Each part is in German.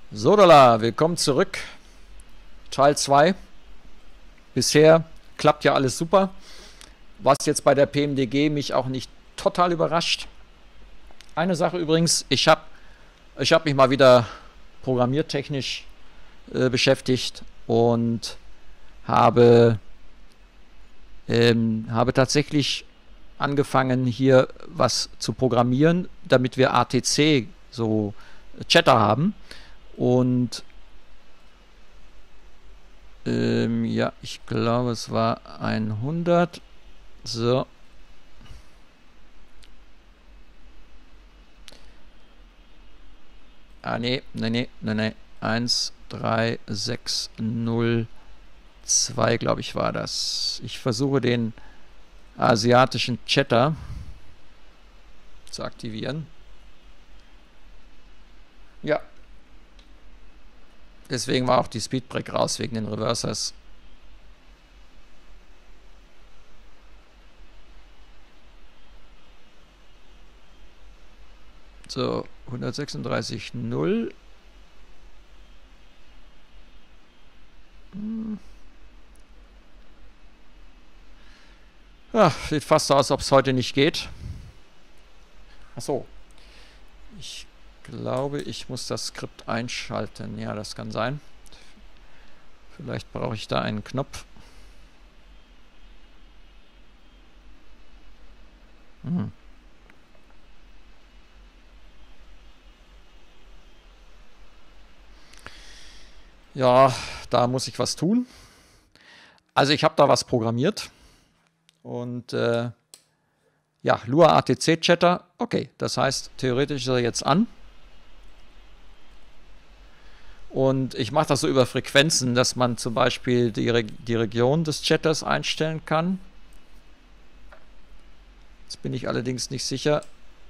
Sodala, willkommen zurück. Teil 2. Bisher klappt ja alles super. Was jetzt bei der PMDG mich auch nicht total überrascht. Eine Sache übrigens, ich hab mich mal wieder programmiertechnisch beschäftigt und habe tatsächlich angefangen, hier was zu programmieren, damit wir ATC, so Chatter haben. Und ja, ich glaube, es war 100. So. Nee. 1, 3, 6, 0, 2, glaube ich, war das. Ich versuche den asiatischen Chatter zu aktivieren. Ja. Deswegen war auch die Speedbreak raus, wegen den Reversers. So, 136,0. Ja, sieht fast so aus, als ob es heute nicht geht. Achso. Ich glaube, ich muss das Skript einschalten. Ja, das kann sein. Vielleicht brauche ich da einen Knopf. Ja, da muss ich was tun. Also ich habe da was programmiert. Und ja, Lua ATC Chatter. Okay, das heißt, theoretisch ist er jetzt an. Und ich mache das so über Frequenzen, dass man zum Beispiel die Region des Chatters einstellen kann. Jetzt bin ich allerdings nicht sicher,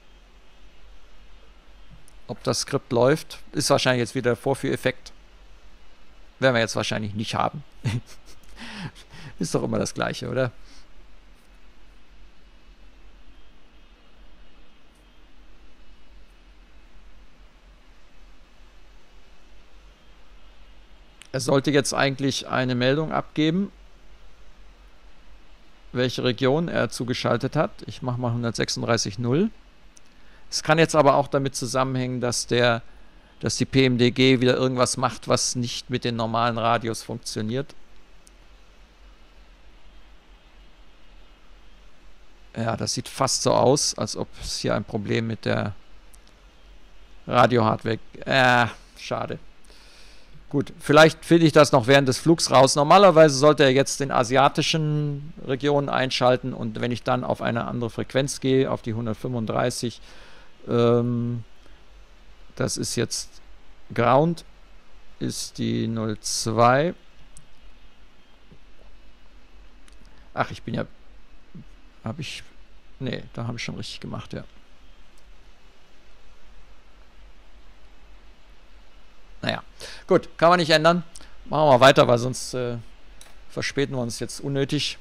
ob das Skript läuft. Ist wahrscheinlich jetzt wieder der Vorführeffekt. Werden wir jetzt wahrscheinlich nicht haben. Ist doch immer das Gleiche, oder? Er sollte jetzt eigentlich eine Meldung abgeben, welche Region er zugeschaltet hat. Ich mache mal 136,0. Es kann jetzt aber auch damit zusammenhängen, dass die PMDG wieder irgendwas macht, was nicht mit den normalen Radios funktioniert. Ja, das sieht fast so aus, als ob es hier ein Problem mit der Radio-Hardware... schade. Gut, vielleicht finde ich das noch während des Flugs raus. Normalerweise sollte er jetzt den asiatischen Regionen einschalten und wenn ich dann auf eine andere Frequenz gehe, auf die 135, das ist jetzt Ground, ist die 02. Ach, ich bin ja... Nee, da habe ich schon richtig gemacht, ja. Naja, gut, kann man nicht ändern. Machen wir mal weiter, weil sonst verspäten wir uns jetzt unnötig.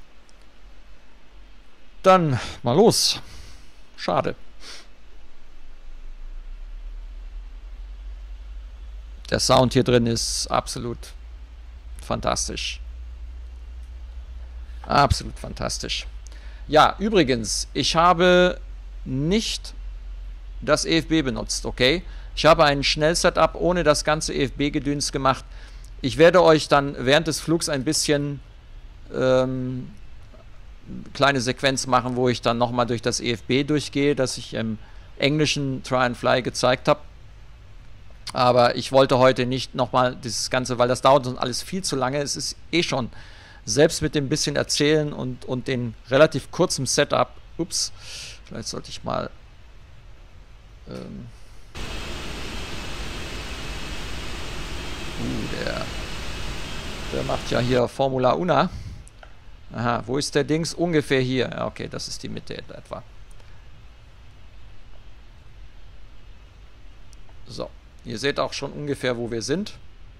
Dann mal los. Schade. Der Sound hier drin ist absolut fantastisch. Absolut fantastisch. Ja, übrigens, ich habe nicht das EFB benutzt, okay? Ich habe ein Schnell-Setup ohne das ganze EFB-Gedöns gemacht. Ich werde euch dann während des Flugs ein bisschen kleine Sequenz machen, wo ich dann nochmal durch das EFB durchgehe, das ich im englischen Try and Fly gezeigt habe. Aber ich wollte heute nicht nochmal dieses Ganze, weil das dauert uns alles viel zu lange. Es ist eh schon, selbst mit dem bisschen Erzählen und den relativ kurzen Setup. Ups, vielleicht sollte ich mal... der macht ja hier Formula Una. Aha, wo ist der Dings? Ungefähr hier. Ja, okay, das ist die Mitte etwa. So, ihr seht auch schon ungefähr, wo wir sind.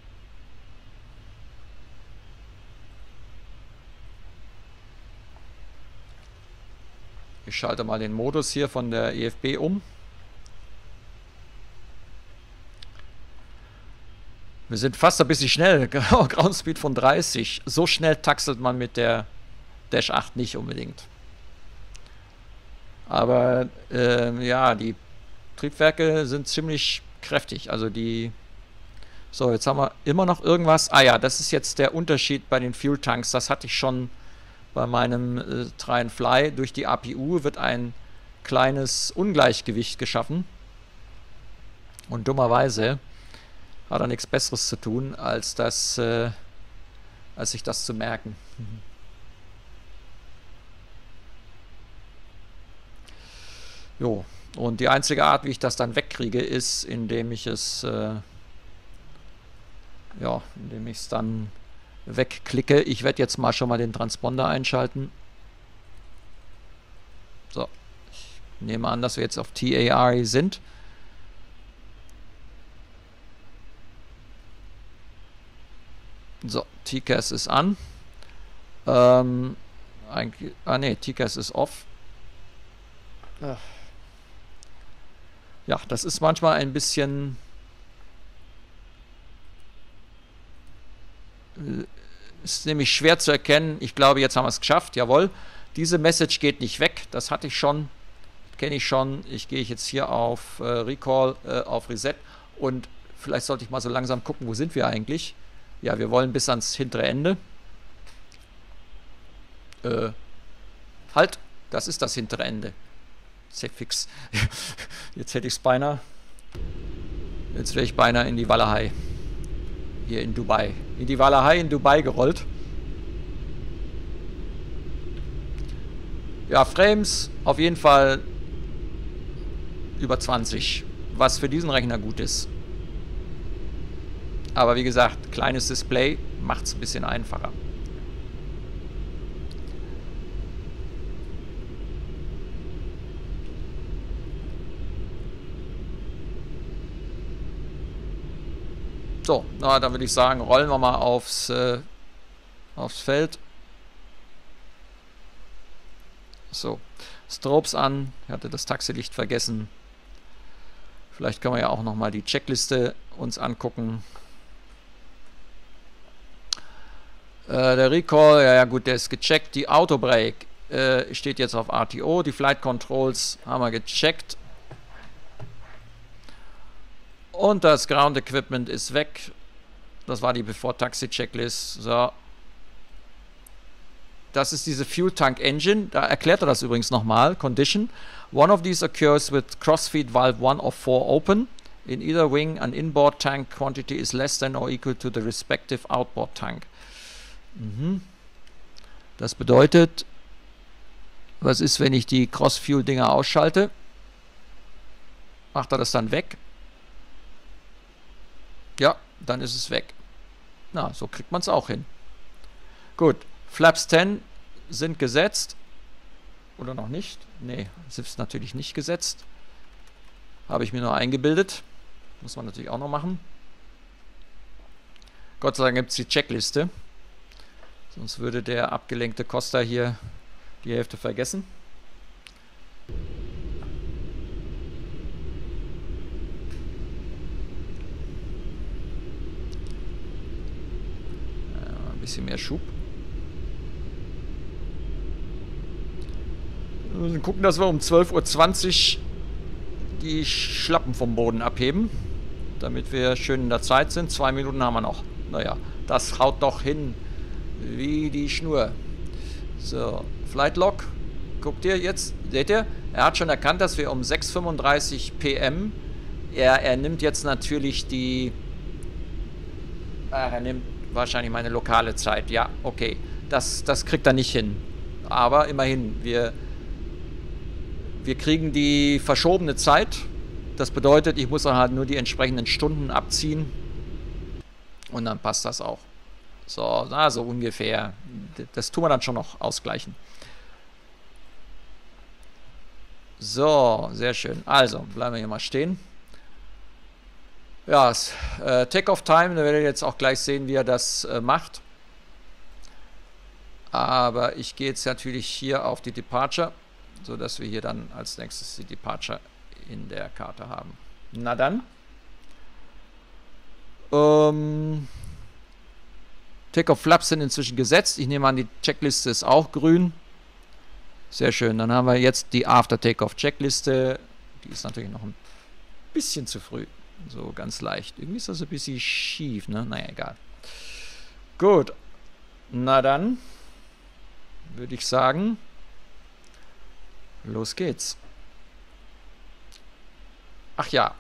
Ich schalte mal den Modus hier von der EFB um. Wir sind fast ein bisschen schnell. Ground Speed von 30. So schnell taxelt man mit der Dash 8 nicht unbedingt. Aber ja, die Triebwerke sind ziemlich kräftig. Also die... So, jetzt haben wir immer noch irgendwas. Ah ja, das ist jetzt der Unterschied bei den Fuel Tanks. Das hatte ich schon bei meinem Try and Fly. Durch die APU wird ein kleines Ungleichgewicht geschaffen. Und dummerweise hat er nichts Besseres zu tun, als sich das zu merken. Jo, und die einzige Art, wie ich das dann wegkriege, ist, indem ich es dann wegklicke. Ich werde jetzt mal schon mal den Transponder einschalten. So, ich nehme an, dass wir jetzt auf TARE sind. So, TCAS ist an. Ne, TCAS ist off. Ja, das ist manchmal ein bisschen... Ist nämlich schwer zu erkennen. Ich glaube, jetzt haben wir es geschafft. Jawohl. Diese Message geht nicht weg. Das hatte ich schon. Kenne ich schon. Ich gehe jetzt hier auf Recall, auf Reset. Und vielleicht sollte ich mal so langsam gucken, wo sind wir eigentlich? Ja, wir wollen bis ans hintere Ende. Halt, das ist das hintere Ende. Sehr fix. Jetzt hätte ich es beinahe. Jetzt wäre ich beinahe in die Walachei. Hier in Dubai. In die Walachei in Dubai gerollt. Ja, Frames auf jeden Fall über 20. Was für diesen Rechner gut ist. Aber wie gesagt, kleines Display macht es ein bisschen einfacher. So, na, dann würde ich sagen, rollen wir mal aufs Feld. So, Strobes an. Ich hatte das Taxilicht vergessen. Vielleicht können wir ja auch nochmal die Checkliste uns angucken. Der Recall, ja gut, der ist gecheckt. Die Autobrake steht jetzt auf RTO. Die Flight Controls haben wir gecheckt. Und das Ground Equipment ist weg. Das war die Before-Taxi-Checklist. So. Das ist diese Fuel Tank Engine. Da erklärt er das übrigens nochmal. Condition. One of these occurs with crossfeed valve 1 of 4 open. In either wing, an inboard tank quantity is less than or equal to the respective outboard tank. Das bedeutet, was ist, wenn ich die Cross-Fuel-Dinger ausschalte? Macht er das dann weg? Ja, dann ist es weg. Na, so kriegt man es auch hin. Gut, Flaps 10 sind gesetzt. Oder noch nicht? Nee, ist natürlich nicht gesetzt. Habe ich mir nur eingebildet. Muss man natürlich auch noch machen. Gott sei Dank gibt es die Checkliste. Sonst würde der abgelenkte Costa hier die Hälfte vergessen. Ein bisschen mehr Schub. Wir müssen gucken, dass wir um 12:20 Uhr die Schlappen vom Boden abheben, damit wir schön in der Zeit sind. 2 Minuten haben wir noch. Naja, das haut doch hin wie die Schnur. So, Flight Log. Guckt ihr jetzt, seht ihr? Er hat schon erkannt, dass wir um 6:35 PM, er nimmt jetzt natürlich die, er nimmt wahrscheinlich meine lokale Zeit. Ja, okay, das kriegt er nicht hin. Aber immerhin, wir kriegen die verschobene Zeit. Das bedeutet, ich muss dann halt nur die entsprechenden Stunden abziehen. Und dann passt das auch. So, na, so ungefähr. Das tun wir dann schon noch ausgleichen. So, sehr schön. Also, bleiben wir hier mal stehen. Ja, Take-Off-Time, da werdet ihr jetzt auch gleich sehen, wie er das macht. Aber ich gehe jetzt natürlich hier auf die Departure, sodass wir hier dann als nächstes die Departure in der Karte haben. Na dann. Takeoff Flaps sind inzwischen gesetzt. Ich nehme an, die Checkliste ist auch grün. Sehr schön. Dann haben wir jetzt die After Takeoff Checkliste. Die ist natürlich noch ein bisschen zu früh. So ganz leicht. Irgendwie ist das ein bisschen schief, ne? Naja, egal. Gut. Na dann würde ich sagen, los geht's. Ach ja.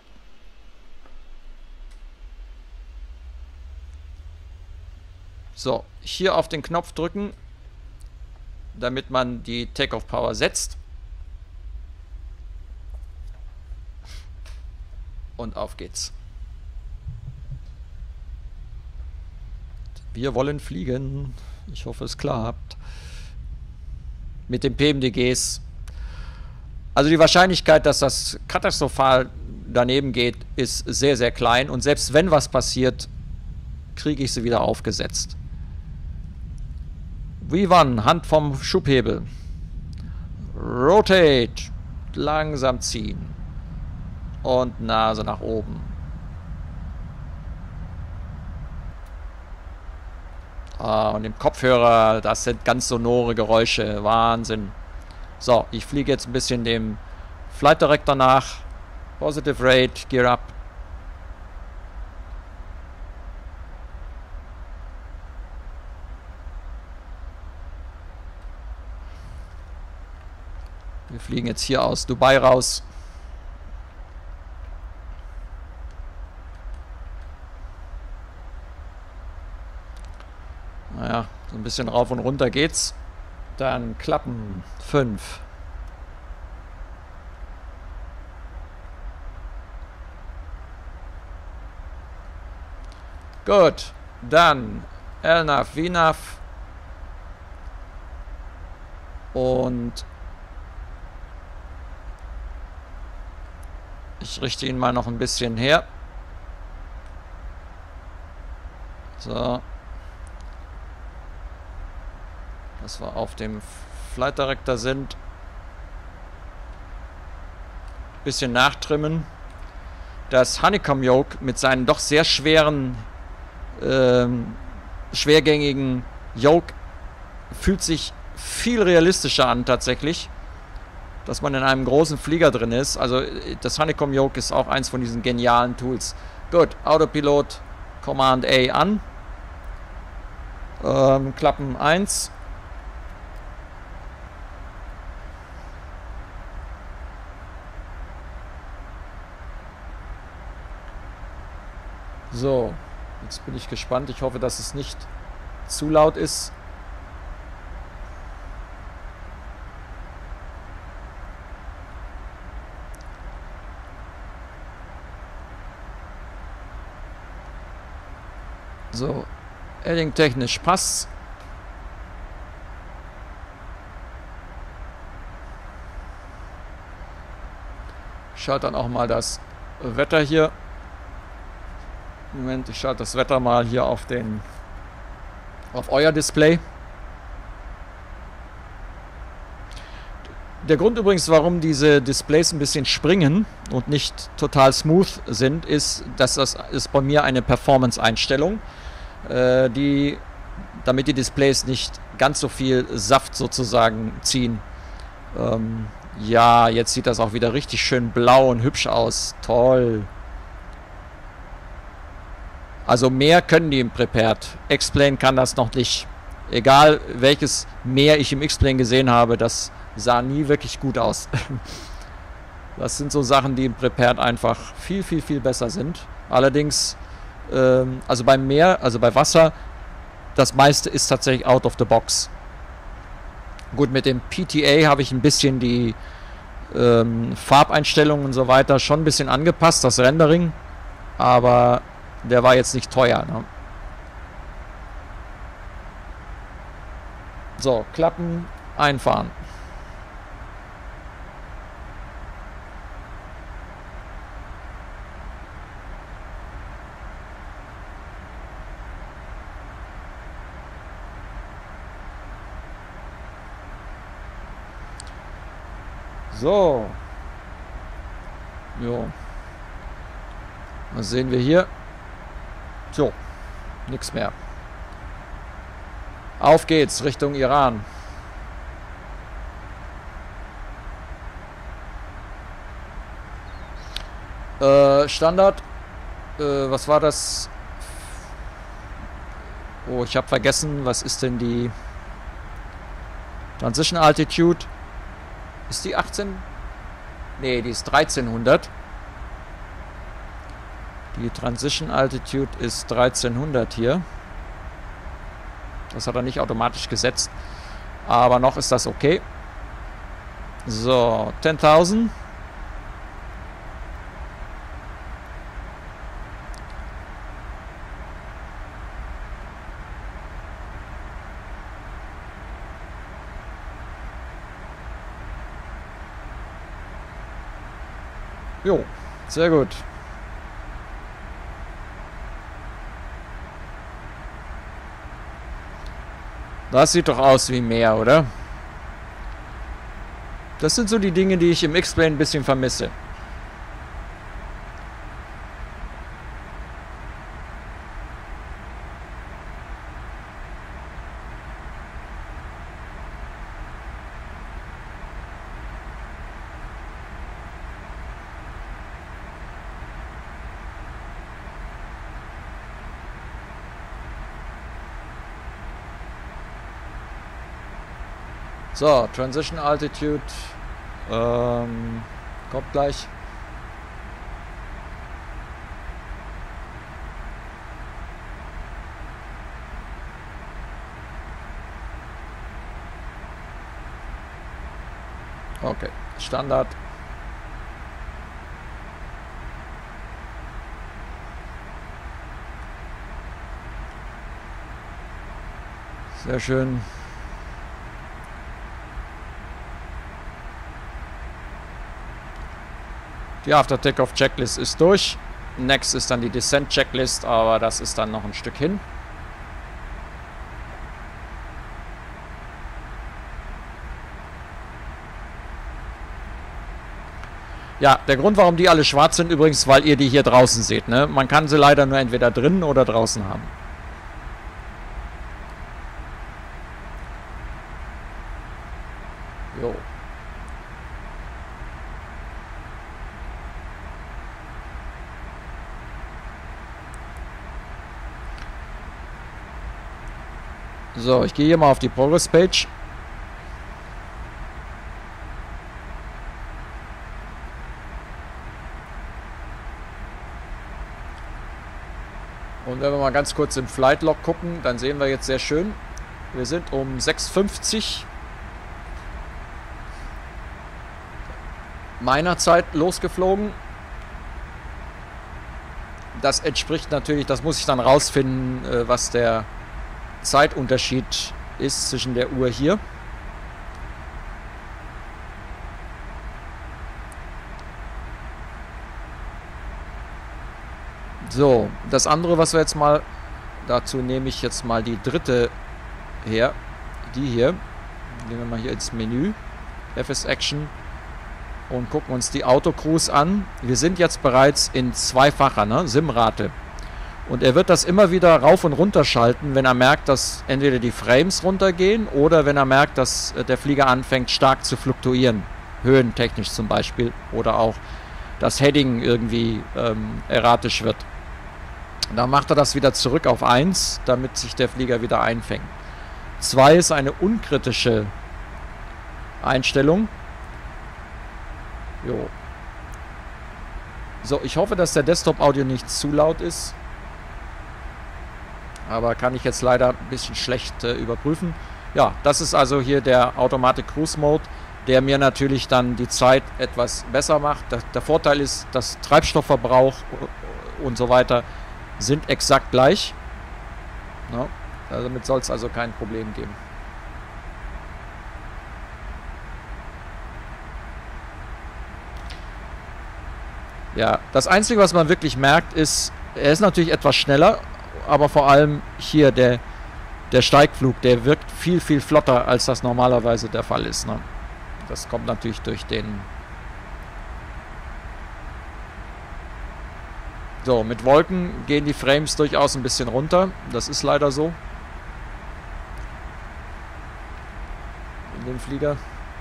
So, hier auf den Knopf drücken, damit man die Takeoff Power setzt. Und auf geht's. Wir wollen fliegen. Ich hoffe, es klappt. Mit den PMDGs. Also die Wahrscheinlichkeit, dass das katastrophal daneben geht, ist sehr, sehr klein. Und selbst wenn was passiert, kriege ich sie wieder aufgesetzt. V1, Hand vom Schubhebel. Rotate. Langsam ziehen. Und Nase nach oben. Ah, und im Kopfhörer, das sind ganz sonore Geräusche. Wahnsinn. So, ich fliege jetzt ein bisschen dem Flight Director nach. Positive Rate, Gear Up. Wir fliegen jetzt hier aus Dubai raus. Naja, so ein bisschen rauf und runter geht's. Dann Klappen 5. Gut, dann LNAV, VNAV und ich richte ihn mal noch ein bisschen her. So. Dass wir auf dem Flight Director sind. Bisschen nachtrimmen. Das Honeycomb Yoke mit seinen doch sehr schweren, schwergängigen Yoke fühlt sich viel realistischer an tatsächlich. Dass man in einem großen Flieger drin ist. Also das Honeycomb Yoke ist auch eins von diesen genialen Tools. Gut, Autopilot Command A an. Klappen 1. So, jetzt bin ich gespannt. Ich hoffe, dass es nicht zu laut ist. So, Edding technisch passt. Ich schalte dann auch mal das Wetter hier. Moment, ich schalte das Wetter mal hier auf euer Display. Der Grund übrigens, warum diese Displays ein bisschen springen und nicht total smooth sind, ist, dass das ist bei mir eine Performance-Einstellung, damit die Displays nicht ganz so viel Saft sozusagen ziehen. Ja, jetzt sieht das auch wieder richtig schön blau und hübsch aus. Toll. Also mehr können die im Prepared. X-Plane kann das noch nicht. Egal welches Meer ich im X-Plane gesehen habe, das sah nie wirklich gut aus. Das sind so Sachen, die im Prepared einfach viel, viel, viel besser sind. Allerdings, also beim Meer, also bei Wasser, das meiste ist tatsächlich out of the box. Gut, mit dem PTA habe ich ein bisschen die Farbeinstellungen und so weiter schon ein bisschen angepasst, das Rendering. Aber der war jetzt nicht teuer. Ne? So, Klappen einfahren. So. Jo. Was sehen wir hier? So, nichts mehr. Auf geht's Richtung Iran. Standard. Was war das? Oh, ich habe vergessen. Was ist denn die Transition Altitude? Ist die 18? Ne, die ist 1300. Die Transition Altitude ist 1300 hier. Das hat er nicht automatisch gesetzt. Aber noch ist das okay. So, 10.000. Jo, sehr gut. Das sieht doch aus wie mehr, oder? Das sind so die Dinge, die ich im X-Plane ein bisschen vermisse. So, Transition Altitude kommt gleich. Okay, Standard. Sehr schön. Die After Takeoff Checklist ist durch. Next ist dann die Descent Checklist, aber das ist dann noch ein Stück hin. Ja, der Grund, warum die alle schwarz sind, übrigens, weil ihr die hier draußen seht. Ne? Man kann sie leider nur entweder drinnen oder draußen haben. Jo. So, ich gehe hier mal auf die Progress Page. Und wenn wir mal ganz kurz im Flight Log gucken, dann sehen wir jetzt sehr schön, wir sind um 6:50 meiner Zeit losgeflogen. Das entspricht natürlich, das muss ich dann rausfinden, was der Zeitunterschied ist zwischen der Uhr hier. So, das andere, was wir jetzt mal, dazu nehme ich jetzt mal die dritte her, die hier. Gehen wir mal hier ins Menü, FS Action, und gucken uns die Autocruise an. Wir sind jetzt bereits in zweifacher SIM-Rate. Und er wird das immer wieder rauf und runter schalten, wenn er merkt, dass entweder die Frames runtergehen oder wenn er merkt, dass der Flieger anfängt stark zu fluktuieren. Höhentechnisch zum Beispiel. Oder auch das Heading irgendwie erratisch wird. Dann macht er das wieder zurück auf 1, damit sich der Flieger wieder einfängt. 2 ist eine unkritische Einstellung. Jo. So, ich hoffe, dass der Desktop-Audio nicht zu laut ist. Aber kann ich jetzt leider ein bisschen schlecht überprüfen. Ja, das ist also hier der Automatic Cruise Mode, der mir natürlich dann die Zeit etwas besser macht. Der Vorteil ist, dass Treibstoffverbrauch und so weiter sind exakt gleich. Ja, damit soll es also kein Problem geben. Ja, das Einzige, was man wirklich merkt, ist, er ist natürlich etwas schneller, aber vor allem hier der Steigflug, der wirkt viel, viel flotter, als das normalerweise der Fall ist. Ne? Das kommt natürlich durch den So, mit Wolken gehen die Frames durchaus ein bisschen runter. Das ist leider so. In dem Flieger.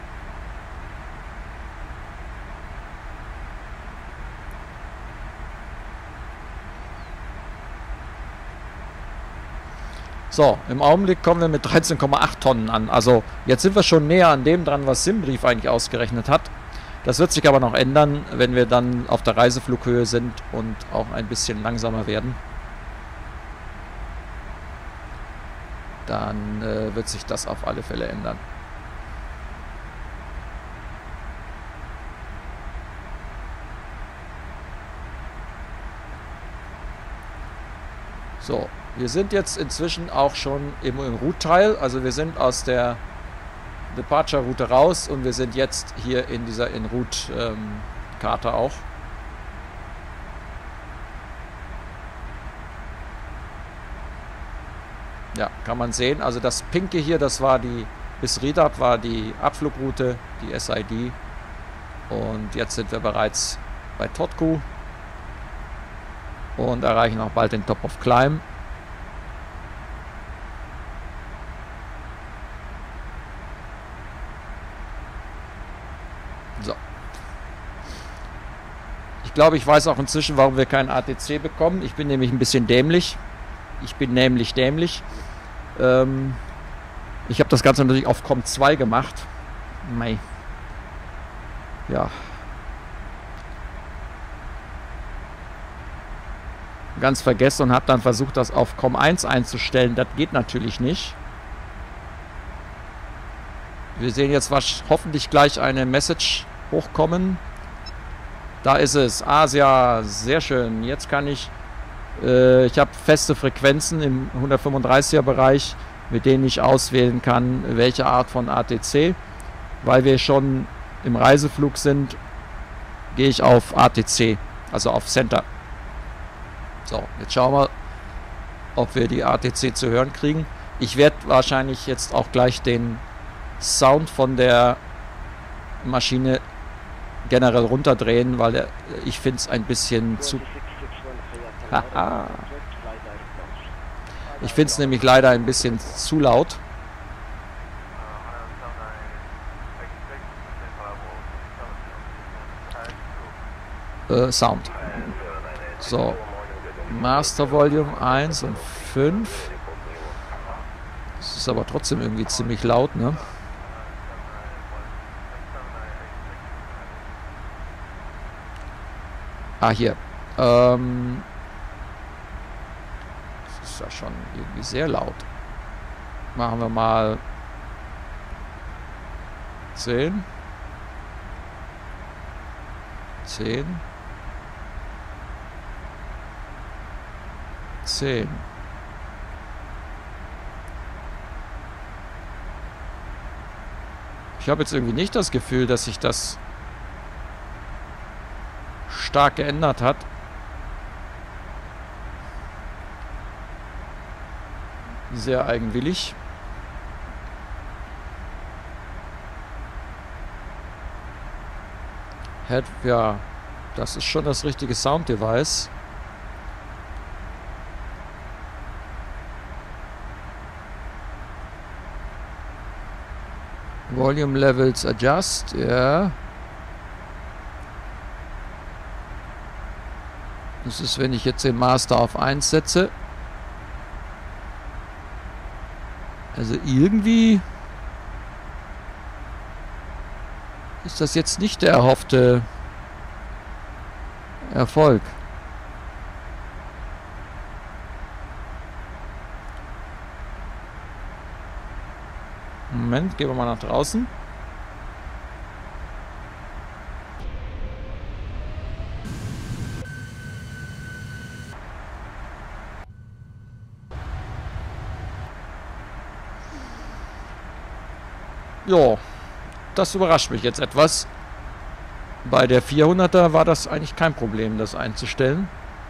So, im Augenblick kommen wir mit 13,8 Tonnen an. Also jetzt sind wir schon näher an dem dran, was Simbrief eigentlich ausgerechnet hat. Das wird sich aber noch ändern, wenn wir dann auf der Reiseflughöhe sind und auch ein bisschen langsamer werden. Dann wird sich das auf alle Fälle ändern. So, wir sind jetzt inzwischen auch schon im Route-Teil. Also wir sind aus der Departure-Route raus und wir sind jetzt hier in dieser En-Route-Karte auch. Ja, kann man sehen. Also das Pinke hier, das war die, bis Ridab war die Abflugroute, die SID. Und jetzt sind wir bereits bei Turku und erreichen auch bald den Top of Climb. So. Ich glaube, ich weiß auch inzwischen, warum wir keinen ATC bekommen. Ich bin nämlich ein bisschen dämlich. Ich habe das Ganze natürlich auf Com 2 gemacht. Mei. Ja. Ganz vergessen und habe dann versucht, das auf Com 1 einzustellen. Das geht natürlich nicht. Wir sehen jetzt hoffentlich gleich eine Message hochkommen. Da ist es. Asia, sehr schön. Jetzt kann ich habe feste Frequenzen im 135er Bereich, mit denen ich auswählen kann, welche Art von ATC. Weil wir schon im Reiseflug sind, gehe ich auf ATC, also auf Center. So, jetzt schauen wir, ob wir die ATC zu hören kriegen. Ich werde wahrscheinlich jetzt auch gleich den Sound von der Maschine generell runterdrehen, weil ich finde es ein bisschen zu... Haha. Ich finde es nämlich leider ein bisschen zu laut. Sound. So. Master Volume 1 und 5. Das ist aber trotzdem irgendwie ziemlich laut, ne? Ah, hier. Das ist ja schon irgendwie sehr laut. Machen wir mal 10. 10. 10. Ich habe jetzt irgendwie nicht das Gefühl, dass sich das stark geändert hat. Sehr eigenwillig. Ja, das ist schon das richtige Sound-Device. Volume Levels Adjust, ja. Das ist, wenn ich jetzt den Master auf 1 setze. Also irgendwie ist das jetzt nicht der erhoffte Erfolg. Moment, gehen wir mal nach draußen. Ja, das überrascht mich jetzt etwas. Bei der 400er war das eigentlich kein Problem, das einzustellen.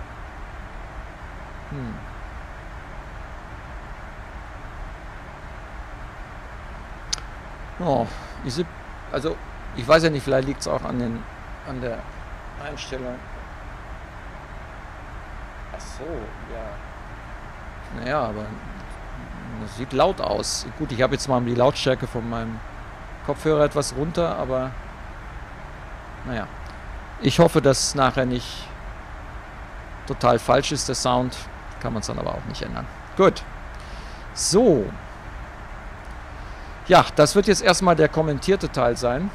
Oh, also ich weiß ja nicht, vielleicht liegt es auch an der Einstellung. Ach so, ja. Naja, aber das sieht laut aus. Gut, ich habe jetzt mal die Lautstärke von meinem Kopfhörer etwas runter, aber naja. Ich hoffe, dass nachher nicht total falsch ist, der Sound. Kann man es dann aber auch nicht ändern. Gut. So. Ja, das wird jetzt erstmal der kommentierte Teil sein.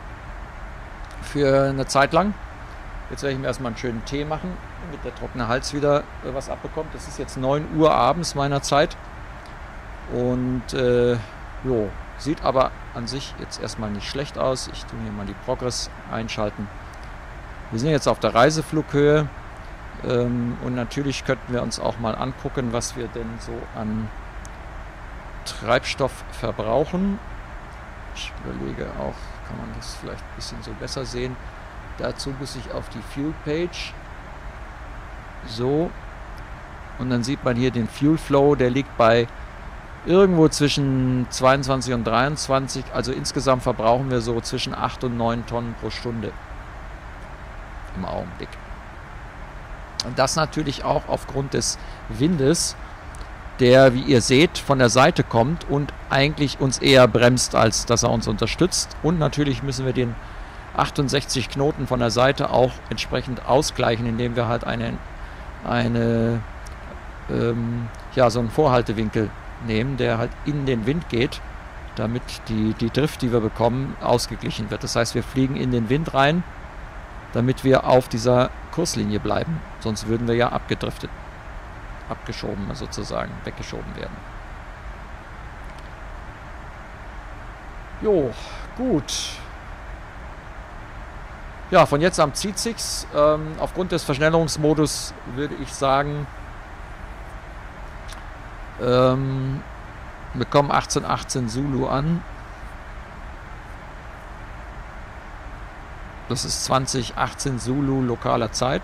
Für eine Zeit lang. Jetzt werde ich mir erstmal einen schönen Tee machen, damit der trockene Hals wieder was abbekommt. Es ist jetzt 9 Uhr abends meiner Zeit. Und jo, sieht aber an sich jetzt erstmal nicht schlecht aus. Ich tue hier mal die Progress einschalten. Wir sind jetzt auf der Reiseflughöhe. Und natürlich könnten wir uns auch mal angucken, was wir denn so an Treibstoff verbrauchen. Ich überlege auch, kann man das vielleicht ein bisschen so besser sehen. Dazu muss ich auf die Fuel Page. So. Und dann sieht man hier den Fuel Flow, der liegt bei irgendwo zwischen 22 und 23. Also insgesamt verbrauchen wir so zwischen 8 und 9 Tonnen pro Stunde im Augenblick. Und das natürlich auch aufgrund des Windes, der, wie ihr seht, von der Seite kommt und eigentlich uns eher bremst, als dass er uns unterstützt. Und natürlich müssen wir den 68 Knoten von der Seite auch entsprechend ausgleichen, indem wir halt so einen Vorhaltewinkel nehmen, der halt in den Wind geht, damit die Drift, die wir bekommen, ausgeglichen wird. Das heißt, wir fliegen in den Wind rein, damit wir auf dieser Kurslinie bleiben. Sonst würden wir ja abgedriftet, abgeschoben sozusagen, weggeschoben werden. Jo, gut. Ja, von jetzt an zieht sich's. Aufgrund des Verschnellerungsmodus würde ich sagen, wir kommen 18:18 Zulu an. Das ist 20:18 Zulu lokaler Zeit.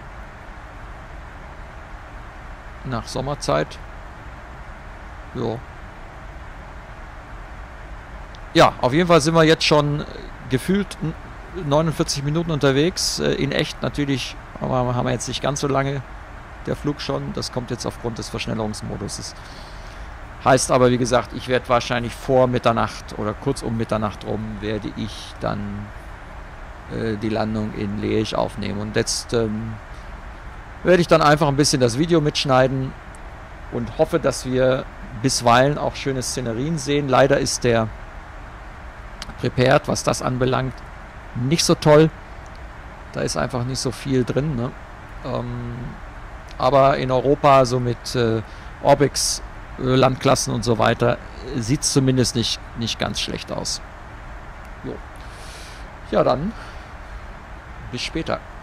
Nach Sommerzeit. Jo. Ja, auf jeden Fall sind wir jetzt schon gefühlt 49 Minuten unterwegs. In echt natürlich haben wir jetzt nicht ganz so lange der Flug schon. Das kommt jetzt aufgrund des Verschnellerungsmodus. Heißt aber, wie gesagt, ich werde wahrscheinlich vor Mitternacht oder kurz um Mitternacht rum werde ich dann die Landung in Liège aufnehmen. Und jetzt werde ich dann einfach ein bisschen das Video mitschneiden und hoffe, dass wir bisweilen auch schöne Szenerien sehen. Leider ist der Prepared, was das anbelangt, nicht so toll. Da ist einfach nicht so viel drin. Ne? Aber in Europa, so mit Orbix, Landklassen und so weiter, sieht es zumindest nicht ganz schlecht aus. Jo. Ja, dann bis später.